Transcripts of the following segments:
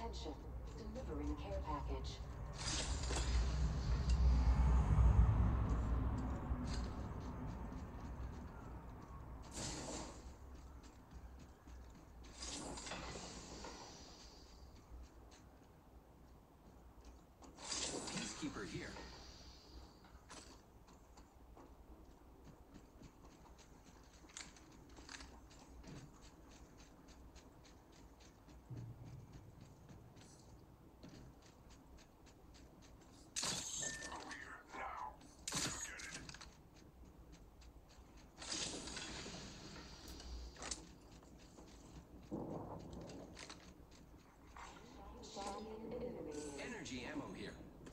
Attention, delivering care package. Peacekeeper here. Energy ammo here.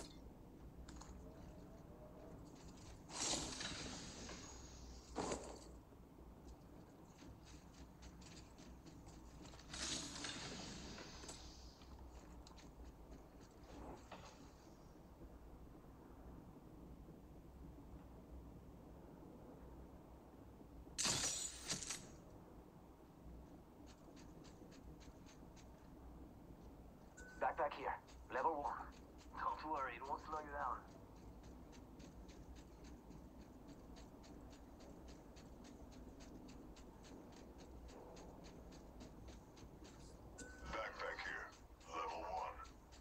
Backpack here. Level 1. Don't worry, it won't slow you down. Backpack here. Level 1.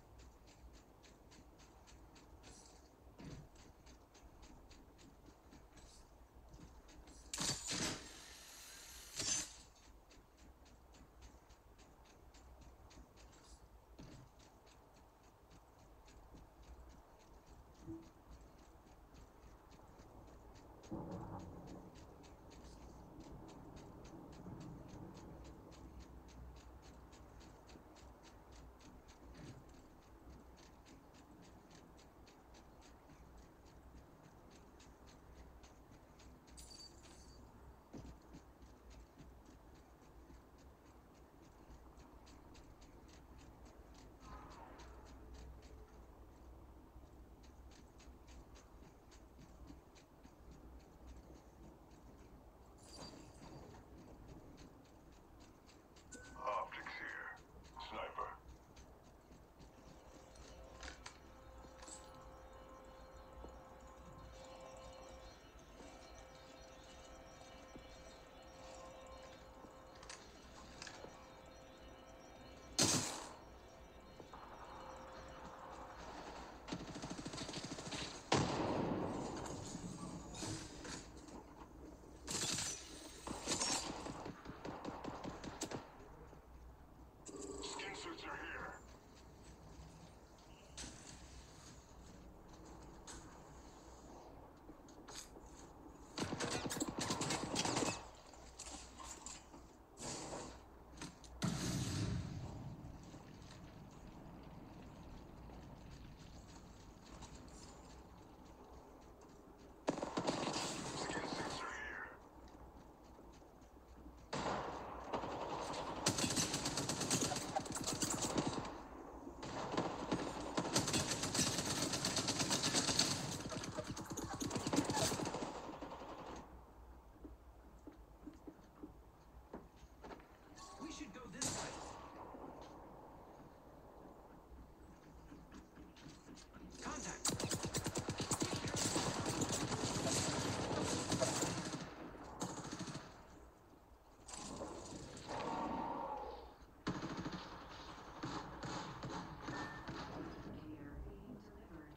Optics here. Sniper. Skin suits are here. Skin suits are here. We should go this way. Contact. Care being delivered.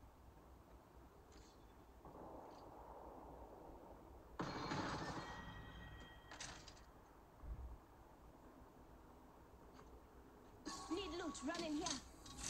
Need loot, run in here.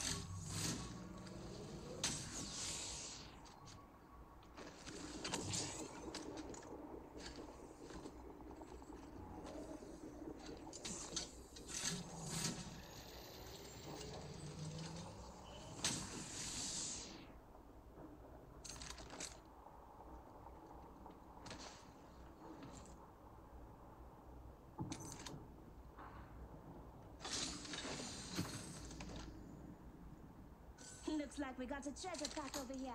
Looks like we got a treasure pack over here.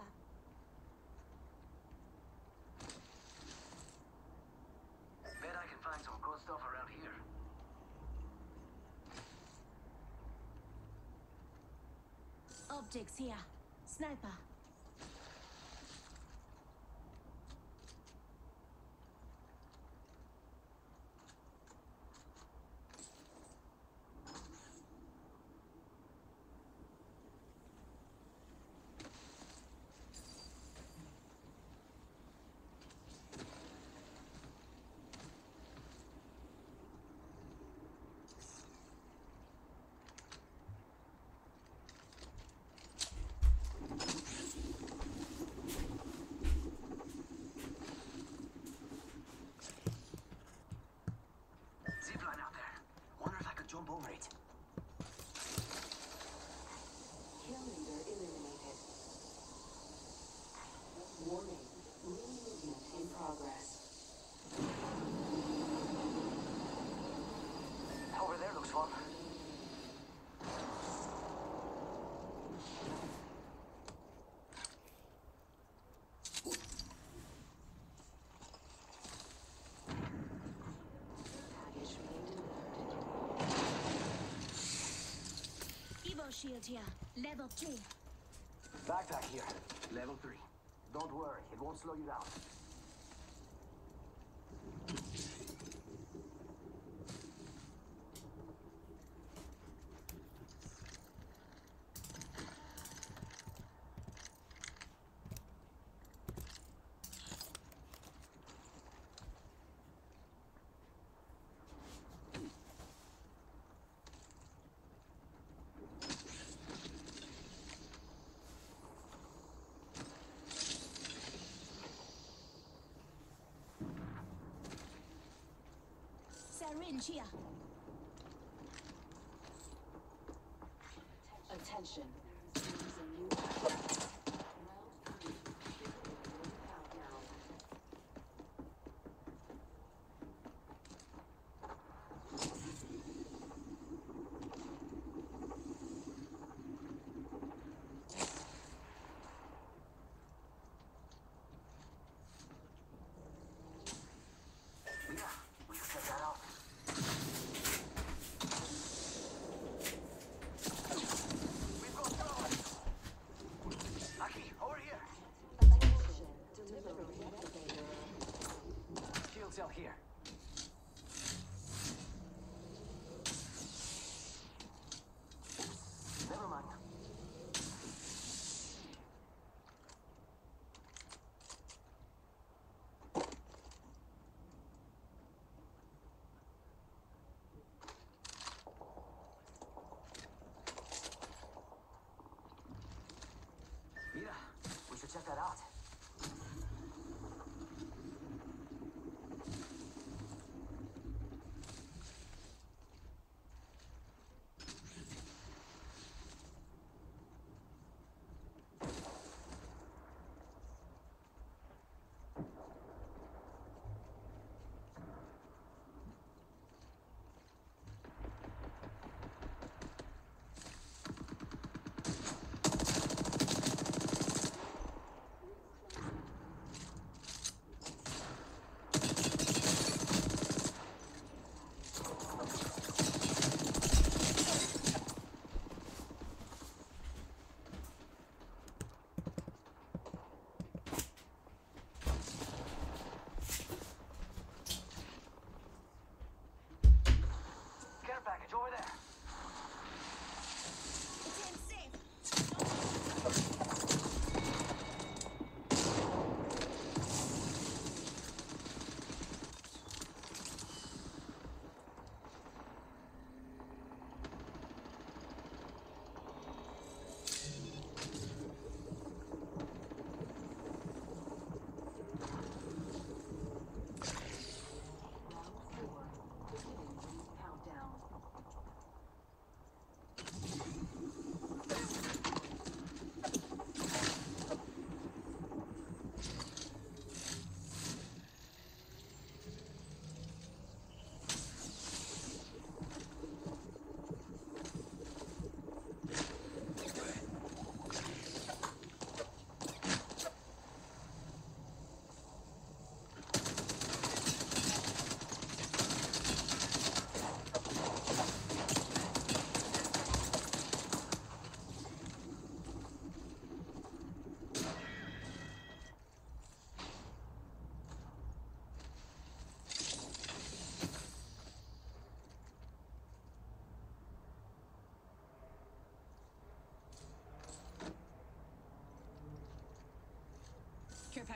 Bet I can find some good stuff around here. Optics here. Sniper. Zipline out there. Wonder if I could jump over it. Kill leader eliminated. Warning. Ring movement in progress. Over there looks fun. Package being delivered. Evo shield here. Level 3. Backpack here. Level 3. Don't worry, it won't slow you down. Syringe here. Attention. There is a new round 3. Countdown. Yeah, we should check that out. We've got trouble. Aki, over here. Attention. Delivering replicator. Shield cell here. Never mind. Mira, we should check that out.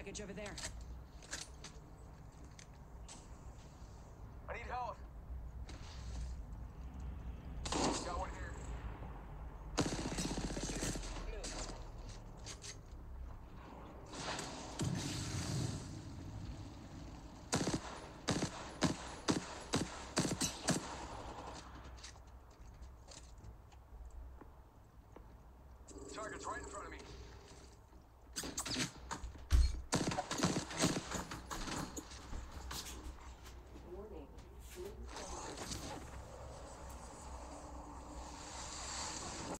package over there.